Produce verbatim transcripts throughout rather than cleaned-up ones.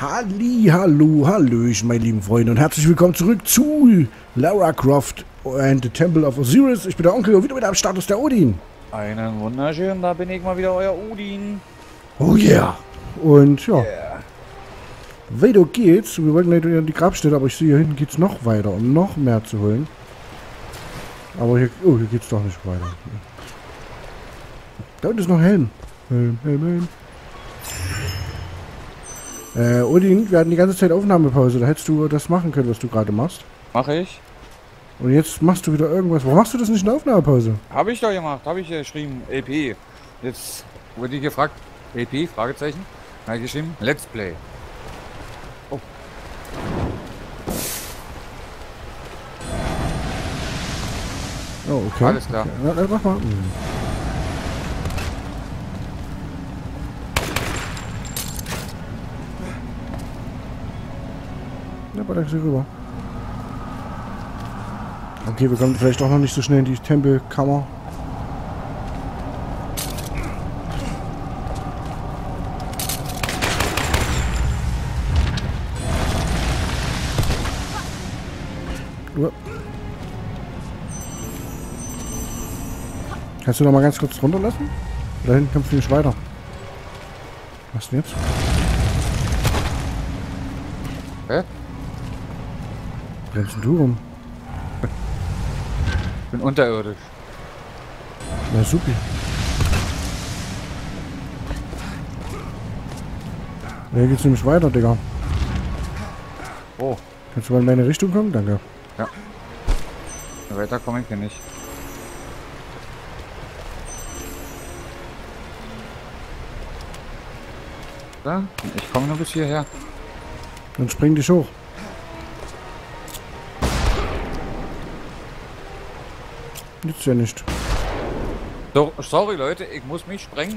Halli, hallo, hallöchen, meine lieben Freunde und herzlich willkommen zurück zu Lara Croft and the Temple of Osiris. Ich bin der Onkel und wieder mit am Start ist der Odin. Einen wunderschönen, da bin ich mal wieder, euer Odin. Oh yeah. Und ja, Yeah. weiter geht's. Wir wollten leider in die Grabstätte, aber ich sehe, hier hinten geht's noch weiter, um noch mehr zu holen. Aber hier, oh, hier geht's doch nicht weiter. Da unten ist noch Helm. Helm, Helm, Helm. Äh, Odin, wir hatten die ganze Zeit Aufnahmepause. Da hättest du das machen können, was du gerade machst. Mach ich? Und jetzt machst du wieder irgendwas. Warum machst du das nicht in der Aufnahmepause? Habe ich doch gemacht, habe ich ja geschrieben, L P. Jetzt wurde ich gefragt, L P, Fragezeichen. Da habe ich geschrieben, Let's Play. Oh. Oh, okay. Alles klar. Okay. Na, na, mach mal. Hm. Ja, aber da ist sie rüber. Okay, wir kommen vielleicht auch noch nicht so schnell in die Tempelkammer. Uah. Kannst du noch mal ganz kurz runterlassen? Da hinten kommst du nicht weiter. Was denn jetzt? Hä? Rennst denn du rum? Ich bin unterirdisch. Na super. Hier geht's nämlich weiter, Digga. Oh. Kannst du mal in meine Richtung kommen? Danke. Ja. Weiter komme ich hier nicht. Da? Ich komme nur bis hierher. Dann spring dich hoch. Nützt ja nicht. So, sorry Leute, ich muss mich sprengen.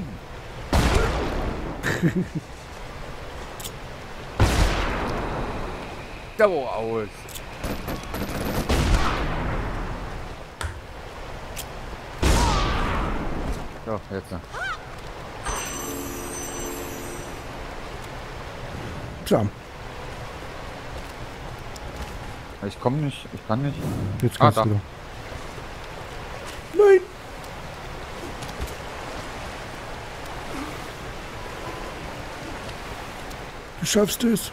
Da wo aus. So, jetzt. Tja, Ich komme nicht, ich kann nicht. jetzt Ah, kannst da. du wieder. Nein! Du schaffst es.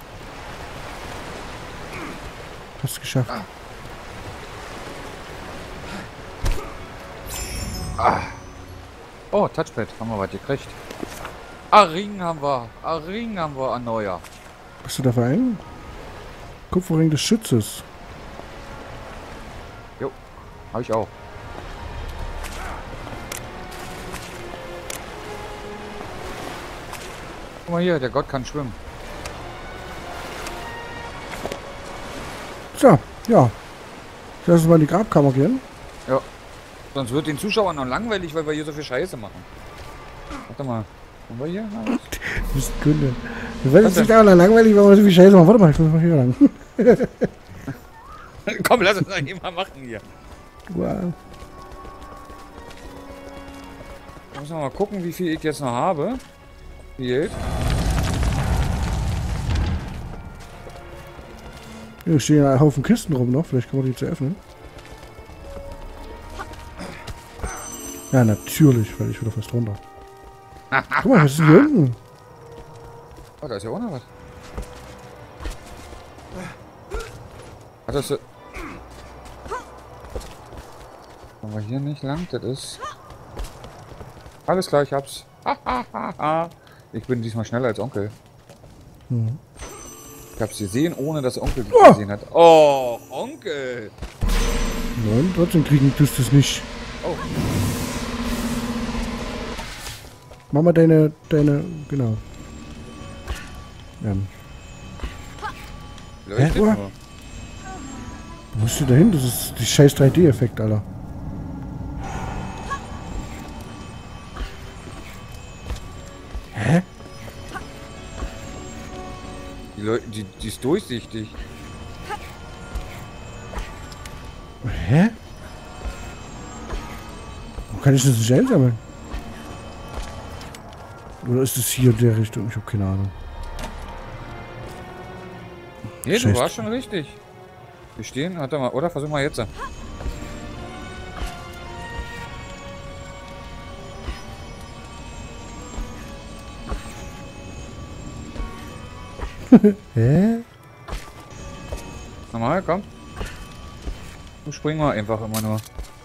Hast es geschafft. Ah. Oh, Touchpad, haben wir was gekriegt. Ah, Ring haben wir. Ah, Ring haben wir an neuer. Bist du dafür ein? Kupferring des Schützes. Jo, habe ich auch. Guck mal hier, der Gott kann schwimmen. So, ja. Lass uns mal in die Grabkammer gehen. Ja. Sonst wird den Zuschauern noch langweilig, weil wir hier so viel Scheiße machen. Warte mal. Kommen wir hier raus? Du bist ein Kunde. Du weißt nicht auch langweilig, weil wir so viel Scheiße machen. Warte mal, ich muss mal hier lang. Komm, lass uns doch nicht mal machen hier. Wow. Ich muss noch mal gucken, wie viel ich jetzt noch habe. Viel. Hier stehen ein Haufen Kisten rum noch. Vielleicht können wir die zu öffnen. Ja, natürlich, weil ich wieder fast runter. Guck mal, was ist denn hier unten? Oh, da ist ja auch noch was. Hat das so... Kommen wir hier nicht lang? Das ist... Alles klar, ich hab's. Ich bin diesmal schneller als Onkel. Hm. Ich hab's gesehen, ohne dass Onkel Oh. gesehen hat. Oh, Onkel! Nein, trotzdem kriegen tust du es nicht. Oh. Mach mal deine, deine, genau. Ähm, Leuchtet Hä? nur. wo musst du da hin? Das ist die scheiß drei D-Effekt, Alter. Hä? Die, Leute, die, die ist durchsichtig. Hä? Wo kann ich das nicht einsammeln? Oder ist es hier in der Richtung? Ich habe keine Ahnung. Nee, du Scheiße. warst schon richtig. Wir stehen, warte mal, oder? Versuch mal jetzt. Hä? Normal, komm. Du spring mal einfach immer nur.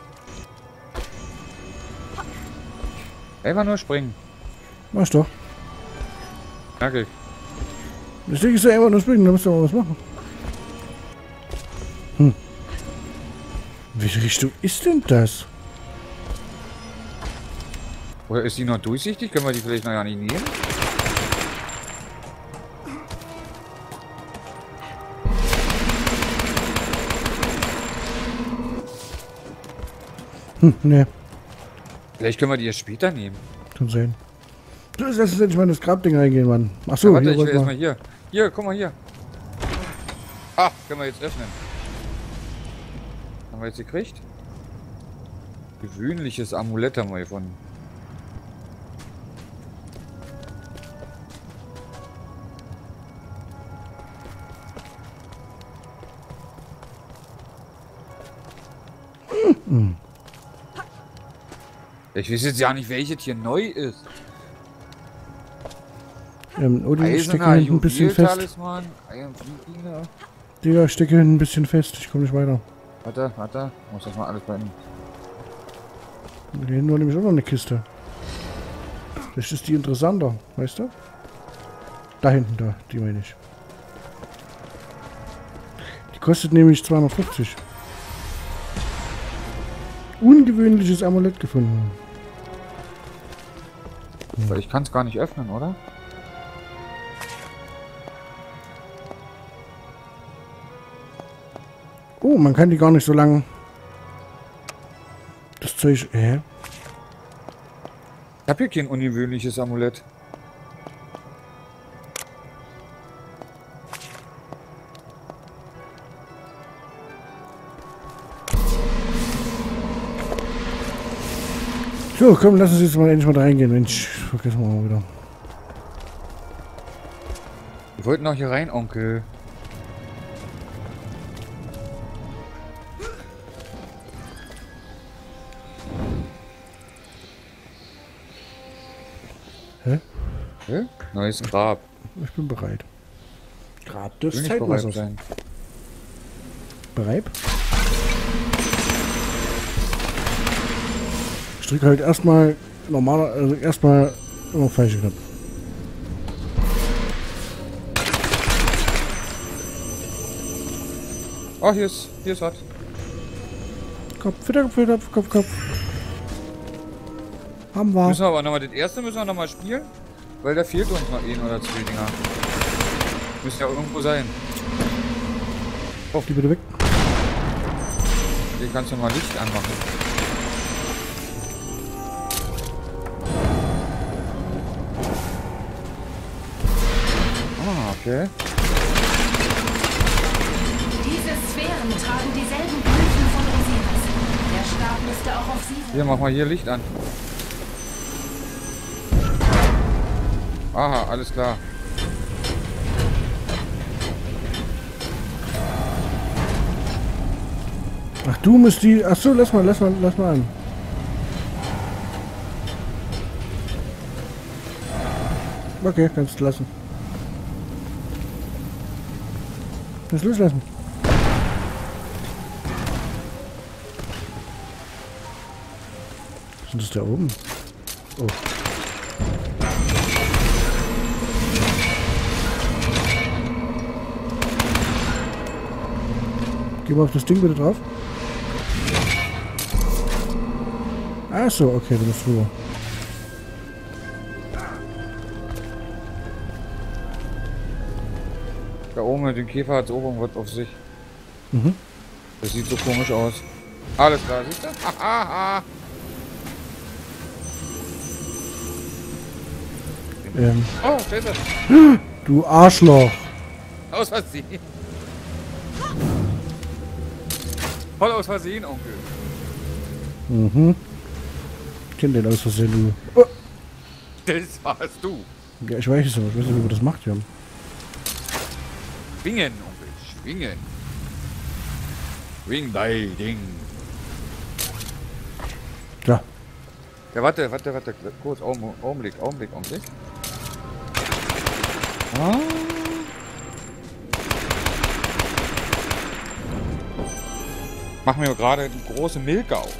Einfach nur springen. Mach doch. Merke ich. Deswegen ist ja einfach nur springen, da musst du aber was machen. Hm. Welche Richtung ist denn das? Oder ist die noch durchsichtig? Können wir die vielleicht noch gar nicht nehmen? Hm, ne, Vielleicht können wir die erst später nehmen. kann sein. Du lass uns endlich mal in das Grabding reingehen, Mann. Achso, Ja, warte, hier ich will wollt erstmal mal. hier. Hier, guck mal hier. Ah, können wir jetzt öffnen. Haben wir jetzt gekriegt? Gewöhnliches Amulett haben wir gefunden. Hm. Ich weiß jetzt ja nicht, welches hier neu ist. Ähm, Odin, ich stecke Eisener hinten ein bisschen fest. Juweltalisman, Eiern Flieglinge. Digga, ich stecke hinten ein bisschen fest. Ich komme nicht weiter. Warte, warte. Muss das mal alles beenden. Hier hinten war nämlich auch noch eine Kiste. Vielleicht ist die interessanter, weißt du? Da hinten, da, die meine ich. Die kostet nämlich zweihundertfünfzig. Ungewöhnliches Amulett gefunden. Aber ich kann es gar nicht öffnen, oder? Oh, man kann die gar nicht so lange. Das Zeug. Hä? Ich habe hier kein ungewöhnliches Amulett. So, komm, lass uns jetzt mal endlich mal da reingehen. Mensch, vergessen wir mal wieder. Wir wollten noch hier rein, Onkel. Hä? Hä? Neues Grab. Ich bin bereit. Grab des Will nicht bereit Zeitmessers. sein. Bereit? Ich drücke halt erstmal normaler, also erstmal immer falsche Knopf. Oh, hier ist, hier ist was. Kopf, wieder Kopf, Kopf, Kopf, Kopf. Haben wir. Müssen wir aber nochmal, das erste müssen wir nochmal spielen, weil da fehlt uns noch ein oder zwei Dinger. Müsste ja irgendwo sein. Auf die bitte weg. Hier kannst du mal Licht anmachen. Ah, okay. Diese Sphären tragen dieselben Glyphen von Osiris. Der Stab müsste auch auf sie. Hier, mach mal hier Licht an. Aha, alles klar. Ach, du musst die. Ach so, lass mal, lass mal, lass mal an. Okay, kannst du lassen. Kannst loslassen. Was ist das da oben? Oh. Geh mal auf das Ding bitte drauf. Ach so, okay, du bist rüber. Da oben mit dem Käfer hat es oben was auf sich. Mhm. Das sieht so komisch aus. Alles klar, siehst du? Hahaha. Ähm, Oh, scheiße. du Arschloch. Aus Versehen. Voll aus Versehen, Onkel. Mhm. Ich kenn den aus Versehen, du. Oh. Das warst du. Ja, ich weiß es aber. Ich weiß nicht, wie man das macht, ja. Bingen, Onkel. Wingen. Wing bei Ding. Ja. Ja, warte, warte, warte. Kurz, Augenblick, Augenblick, Augenblick, Augenblick. Ah. Machen wir gerade die große Milka auf.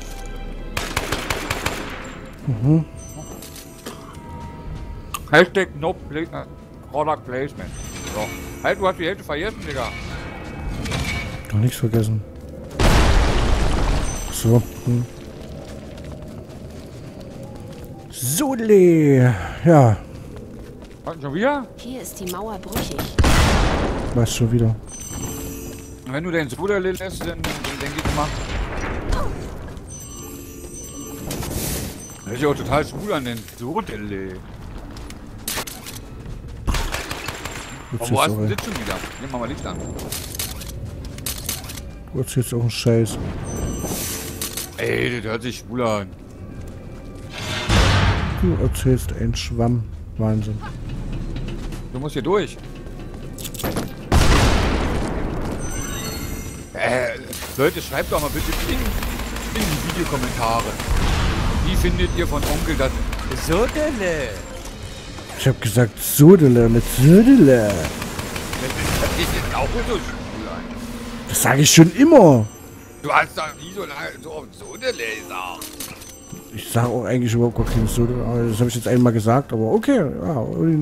Mhm. Hashtag no play, äh, Product Placement. So. Halt, du hast die Hälfte vergessen, Digga. Noch nichts vergessen. So. Hm. Sodele. Ja. Was, schon wieder? Hier ist die Mauer brüchig. Was schon wieder? Wenn du den Sodele lässt, dann, dann denke ich immer. Das ist ja auch total schwul an den Sodele. Jetzt Wo hast auch, du das schon wieder? Nimm mal mal Licht an. du erzählst auch einen Scheiß. Ey, das hört sich schwul an. Du erzählst einen Schwamm. Wahnsinn. Du musst hier durch. Äh, Leute, schreibt doch mal bitte in, in die Videokommentare. Wie findet ihr von Onkel das Sodele? Ich hab gesagt Sodele, nicht Sodele. Das ist jetzt auch so schwul an. Das sage ich schon immer. Du hast doch nie so lange so oft Sodele gesagt. Ich sage auch eigentlich überhaupt gar kein Sodele. aber Das habe ich jetzt einmal gesagt, aber okay. Ja,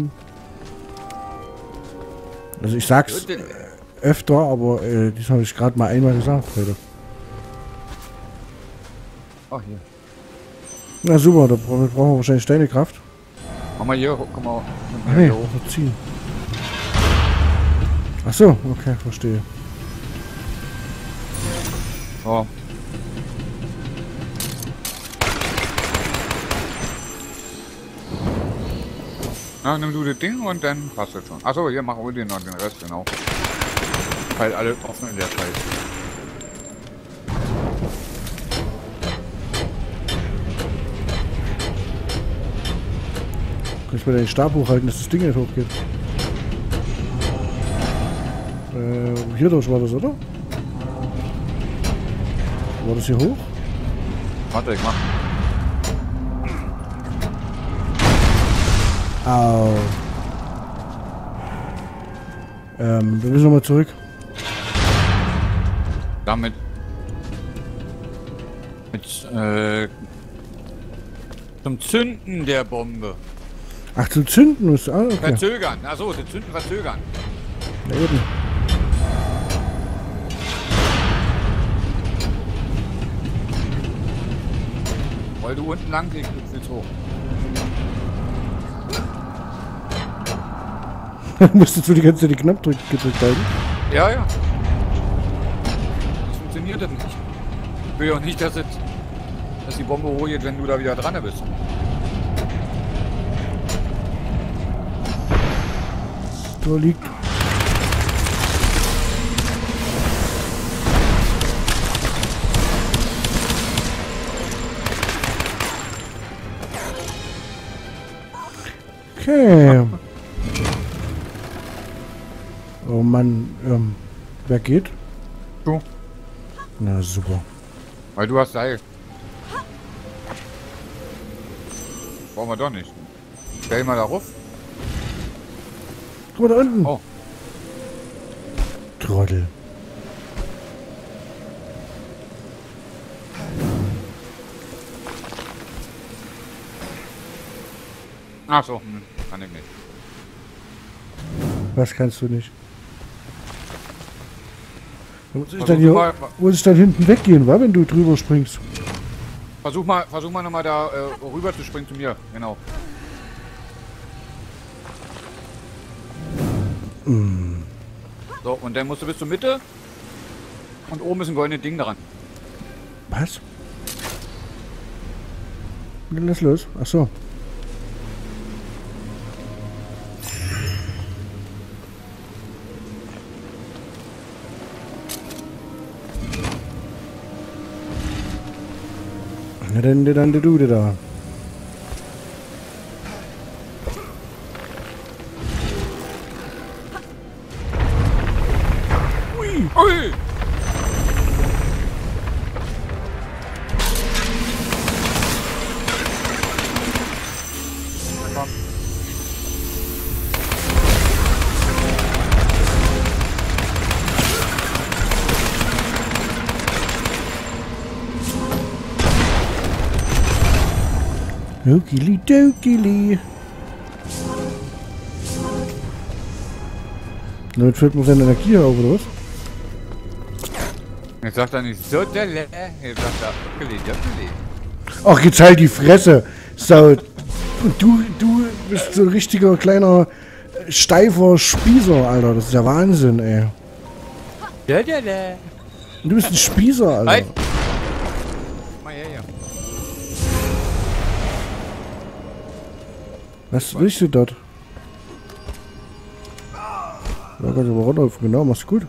also ich sag's Sodele. öfter, aber äh, das habe ich gerade mal einmal gesagt heute. Ach hier. Na super, da bra- brauchen wir wahrscheinlich deine Kraft. Mach mal hier, komm mal. Ach nee, also ziehen. Ach so, okay, verstehe. So. Na, nimm du das Ding und dann passt das schon. Achso, hier machen wir den noch den Rest, genau. Halt alle offen in der Zeit. Kann ich mir den Stab hochhalten, dass das Ding nicht hochgeht? Äh, hier durch war das, oder? War das hier hoch? Warte, ich mach. Au. Ähm, wir müssen nochmal zurück. Damit. Mit, äh. Zum Zünden der Bombe. Ach, zu zünden muss. Ah, okay. Verzögern. Achso, das Zünden verzögern. Na eben. Weil du unten lang gehst, willst hoch. Musstest du die ganze Zeit die Knopf drück, gedrückt halten? Ja, ja. Das funktioniert das nicht. Ich will ja auch nicht, dass, es, dass die Bombe hochgeht, wenn du da wieder dran bist. Da liegt. Okay. Oh Mann, ähm, wer geht? Du. Na super. Weil du hast Seil. Brauchen wir doch nicht. Stell mal darauf. Guck mal da unten. Oh. Trottel. Ach so, hm, kann ich nicht. Was kannst du nicht? Da muss ich Versuch dann hier, mal- muss ich dann hinten weggehen, wa, wenn du drüber springst. Versuch mal, versuch mal nochmal da äh, rüber zu springen zu mir. Genau. Mm. So, und dann musst du bis zur Mitte. Und oben ist ein goldenes Ding dran. Was? Lass los. Ach so. Na dann, dann, dann, du da. Ui. Ui! Komm. Okili dokili. Damit füllt man seine Energie auf, oder was? Jetzt sagt er nicht so der Le. Jetzt sagt er, gelegt, ja, gelegt. Ach, jetzt halt die Fresse. So. Und du, du bist so ein richtiger kleiner steifer Spießer, Alter. Das ist ja Wahnsinn, ey. Ja, der Le. Du bist ein Spießer, Alter. Halt! Mal her, hier. Was willst du dort? Da kannst du aber runterhüpfen, genau, mach's gut.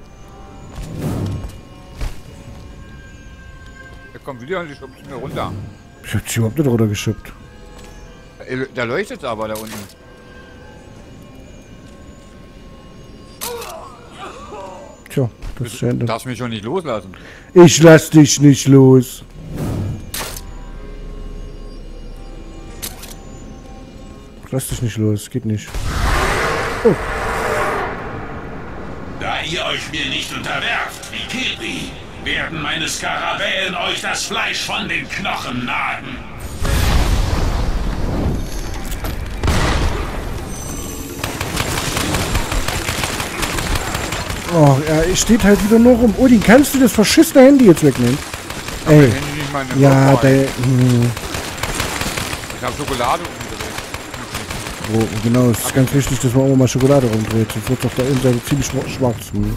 Der kommt wieder und die schubst mir runter. Ich hab dich überhaupt nicht runtergeschubbt. Äh, Da leuchtet aber da unten. Tja, das ist Du Ende. darfst mich schon nicht loslassen. Ich lass dich nicht los. Ich lass dich nicht los, geht nicht. Oh. Da ihr euch mir nicht unterwerft, wie Kiri, werden meine Skarabäen euch das Fleisch von den Knochen nagen. Oh, er steht halt wieder nur rum. Odin, kannst du das verschissene Handy jetzt wegnehmen? Ey. Handy nicht meine Ja, Kopf, ey. der. Hm. Ich hab Schokolade umgedreht. Oh, genau, es ist ganz wichtig, dass man auch mal Schokolade rumdreht. Sonst wird es auf der Innenseite ziemlich schwa- schwarz. Hm.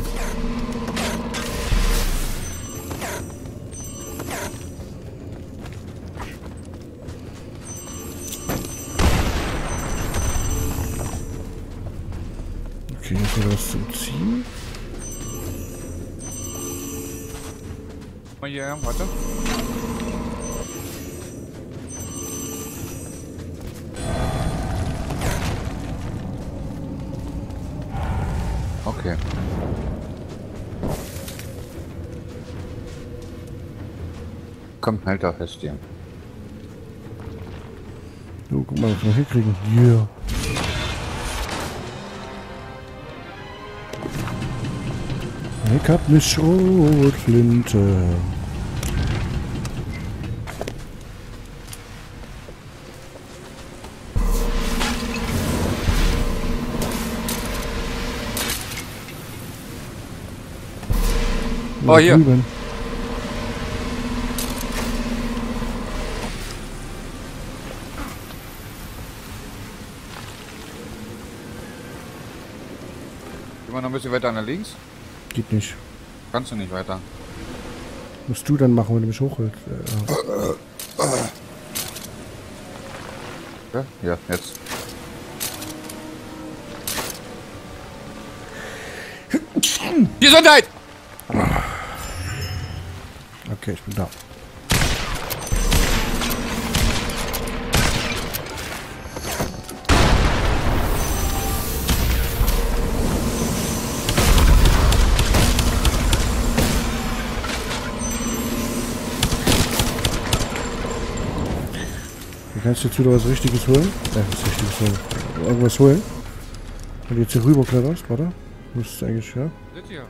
Okay, jetzt wieder was zum Ziehen. Mal hier, warte. Okay. Komm, halt da fest hier. So, guck mal, was wir hier kriegen. Yeah. Ich hab ne Schrotflinte. Oh, hier. Drüben. Gehen wir noch ein bisschen weiter nach links? Geht nicht. Kannst du nicht weiter. Musst du dann machen, wenn du mich hochholst. Ja. Ja, ja, jetzt. Gesundheit! Okay, ich bin da. Du kannst jetzt wieder was Richtiges holen. Ja, was Richtiges holen. Irgendwas holen. Wenn du jetzt hier rüber kletterst, warte. Müsstest du eigentlich, ja. Sitz hier.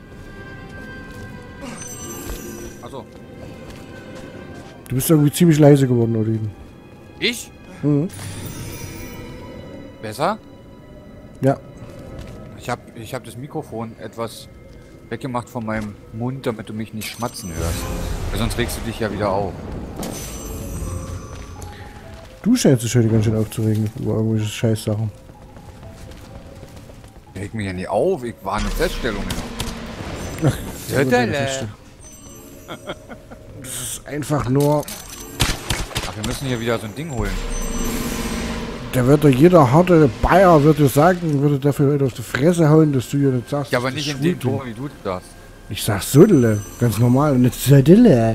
Achso. Du bist irgendwie ziemlich leise geworden, Odin. Ich? Mhm. Besser? Ja. Ich hab, ich hab das Mikrofon etwas weggemacht von meinem Mund, damit du mich nicht schmatzen hörst. Weil sonst regst du dich ja wieder auf. Du scheinst dich heute ganz schön aufzuregen über irgendwelche Scheißsachen. Ich reg mich ja nicht auf, ich war eine Feststellung. Ach, Ja, das, Delle. das ist einfach nur. Ach, wir müssen hier wieder so ein Ding holen. Da wird doch jeder harte Bayer würde sagen, würde dafür heute auf die Fresse hauen, dass du hier nicht sagst. Ja, aber dass nicht das in dem schwul Ton, wie du das. Ich sag Suddele, ganz normal und nicht Suddele.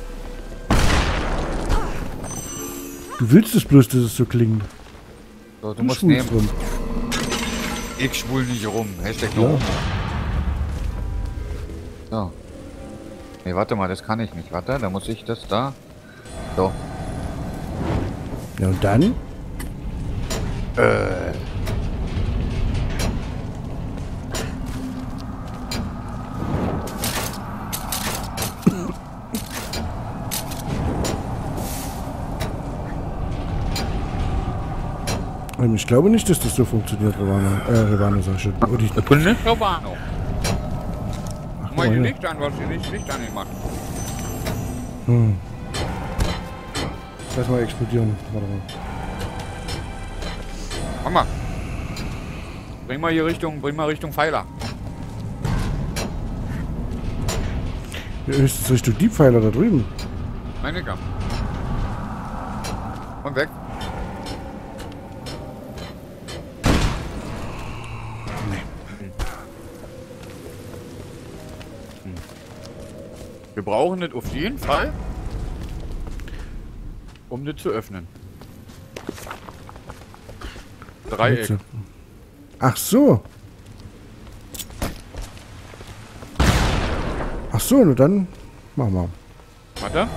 Du willst es bloß, dass es so klingt. So, du Du musst schwulst nehmen. rum. Ich schwul nicht rum. Hashtag Ja. no. So. Nee, warte mal, das kann ich nicht. Warte, da muss ich das da. So. Ja, und dann? Äh. Ich glaube nicht, dass das so funktioniert, Ravana. Äh, Ravana, sag ich schon. Oder ich, Das kann nicht so war noch. ach, Mal die ja. Licht an, was die Licht, Licht an macht. Hm. Lass mal explodieren. Warte mal. Mach mal. Bring mal hier Richtung, bring mal Richtung Pfeiler. Ja, höchstens Richtung die Pfeiler da drüben. Meine Gott. Und weg. Wir brauchen das auf jeden Fall, um das zu öffnen. Dreieck. Ach so. Ach so, nur dann machen wir. Warte.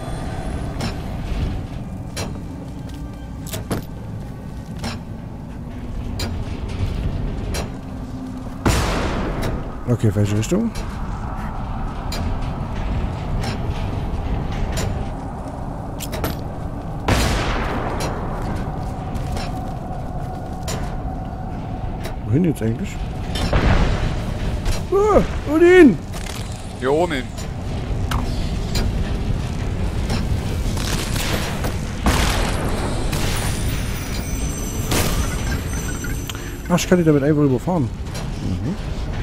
Okay, welche Richtung? Wohin jetzt eigentlich? Ah, Odin! Hier oben hin. Ach, ich kann die damit einfach überfahren. Mhm.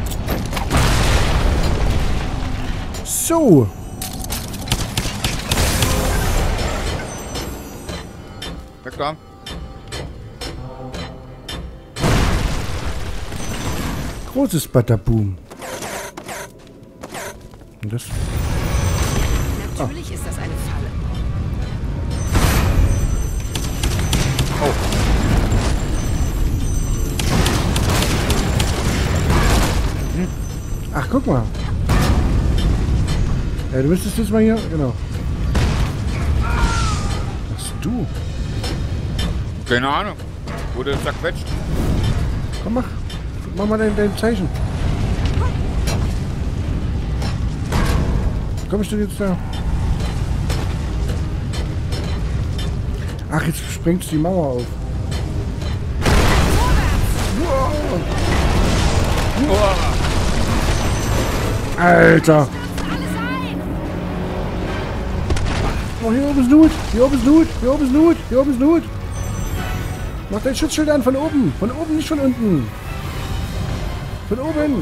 So. Weg da. Großes Badaboom. Und das? Natürlich ist das eine Falle. Ach, guck mal. Ja, du müsstest jetzt mal hier, genau. Was du? Keine Ahnung. Wurde zerquetscht. Komm, mach. Mach mal dein, dein Zeichen. Komm ich denn jetzt da? Ach, jetzt sprengt die Mauer auf. Wow. Alter! Oh, hier oben ist Loot! Hier oben ist Loot! Hier oben ist Loot! Hier oben ist Loot! Mach dein Schutzschild an, von oben! Von oben, nicht von unten! Von oben!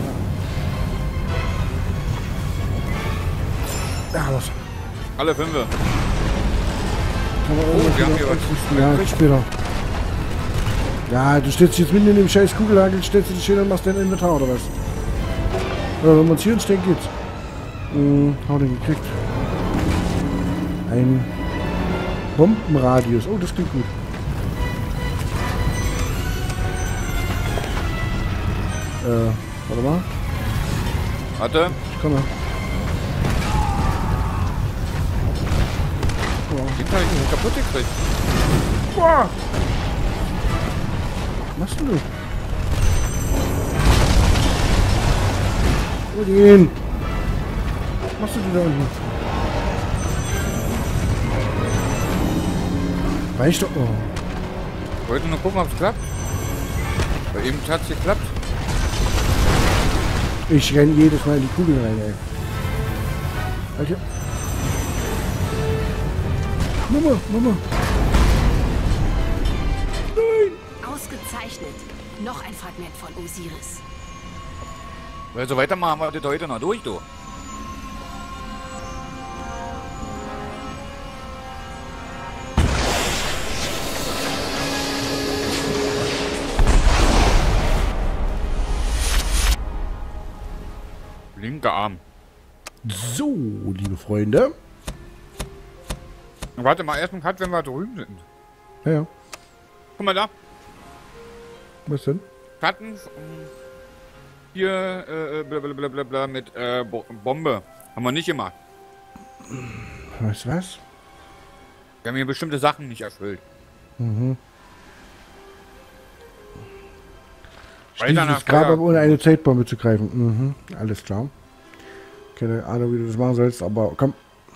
Ja, was? Alle Fünfe. Kann man Oh, irgendwas wir haben wieder hier was. ausrüsten? Ja, krieg später. Ja, du stellst jetzt mitten in dem scheiß Kugelhagel, stellst du dich hin und machst dein Inventar, oder was? Oder wenn wir uns hier hinstellen, geht's. Hm, hau den gekriegt. Ein Bombenradius. Oh, das klingt gut. Äh, warte mal. Warte. Ich komme. Den kann ich nicht kaputt gekriegt. Boah! Was machst du? Odin! Was machst du denn da unten? Weißt du? Oh. Ich wollte nur gucken, ob es klappt. Weil eben hat es geklappt. Ich renn jedes Mal in die Kugel rein, ey. Okay. Mama, Mama. Nein! Ausgezeichnet. Noch ein Fragment von Osiris. Weil so weitermachen wir das heute noch durch, du. Linker Arm. So, liebe Freunde. Warte mal, erst einen Cut, wenn wir drüben sind. Ja, ja. Guck mal da. Was denn? Cutten. Hier, äh, blablabla mit äh, Bo Bombe. Haben wir nicht gemacht. Weißt du was? Wir haben hier bestimmte Sachen nicht erfüllt. Mhm. Weiter Schließe nach das Grab Feuer. ab, ohne eine Zeitbombe zu greifen. Mhm. Alles klar. Keine Ahnung, wie du das machen sollst, aber komm.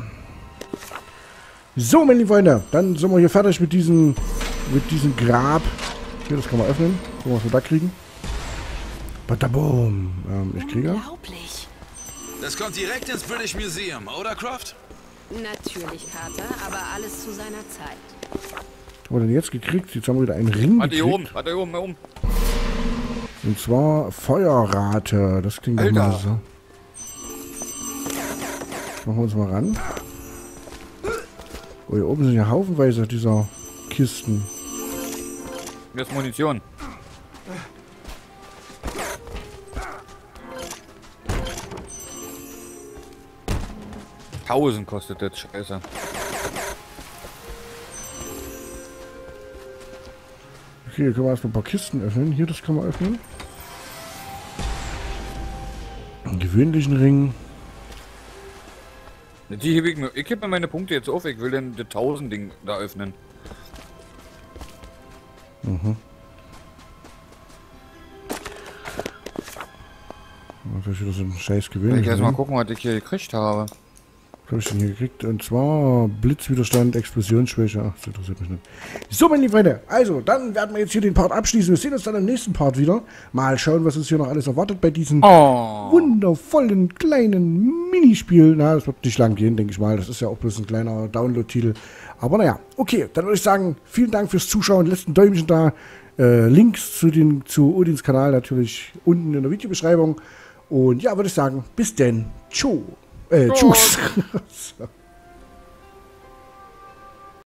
So, meine lieben Freunde, dann sind wir hier fertig mit diesem, mit diesem Grab. Hier, das kann man öffnen. Gucken, was wir da kriegen. Badaboom. Ähm, ich kriege. Unglaublich. Das kommt direkt ins British Museum, oder Croft? Natürlich, Carter, aber alles zu seiner Zeit. Was haben wir denn jetzt gekriegt? Jetzt haben wir wieder einen Ring Warte hier gekriegt. oben, warte hier oben, hier oben. Und zwar Feuerrate. Das klingt doch mal Alter. so. Machen wir uns mal ran. Oh, hier oben sind ja haufenweise dieser Kisten. Hier ist Munition. Tausend kostet das, scheiße. Okay, hier können wir erstmal ein paar Kisten öffnen. Hier, das kann man öffnen. Einen gewöhnlichen Ring. Die heb ich mir, ich heb mir meine Punkte jetzt auf, ich will denn das tausend Ding da öffnen. Mhm. Das ist wieder so ein scheiß Ich gewöhnlichen erst mal Ring. gucken, was ich hier gekriegt habe. Was habe ich denn hier gekriegt? Und zwar Blitzwiderstand, Explosionsschwäche. Ach, das interessiert mich nicht. So, meine lieben Freunde. Also, dann werden wir jetzt hier den Part abschließen. Wir sehen uns dann im nächsten Part wieder. Mal schauen, was uns hier noch alles erwartet bei diesem Oh. wundervollen kleinen Minispiel. Na, das wird nicht lang gehen, denke ich mal. Das ist ja auch bloß ein kleiner Download-Titel. Aber naja, okay. Dann würde ich sagen, vielen Dank fürs Zuschauen. Lasst ein Däumchen da. Äh, Links zu, den, zu Odins Kanal natürlich unten in der Videobeschreibung. Und ja, würde ich sagen, bis denn. Ciao. Äh, tschüss. So.